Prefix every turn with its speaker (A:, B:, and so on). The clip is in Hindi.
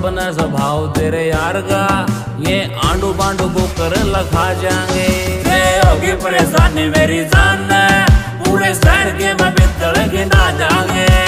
A: अपना स्वभाव तेरे यार का, ये आंडू पांडू को कर लखा जाएंगे। होगी परेशानी मेरी जान, पूरे शहर के मैं बितड़ के ना जाएंगे।